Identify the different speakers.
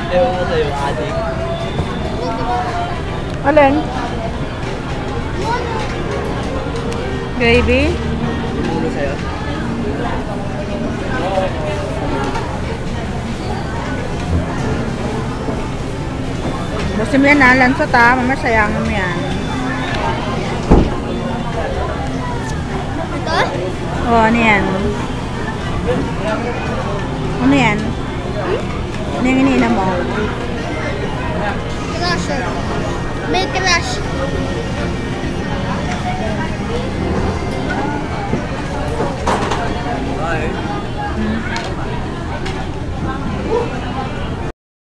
Speaker 1: Ewan ko sa'yo, adik.
Speaker 2: Alin? Gravy?
Speaker 1: Pinulo sa'yo.
Speaker 2: Busin mo yan ha, lansot ha. Mamasayangan mo yan.
Speaker 3: Ito?
Speaker 2: Oo, ano yan? Ano yan? Ano yung inina mo?
Speaker 3: Crush. May crush.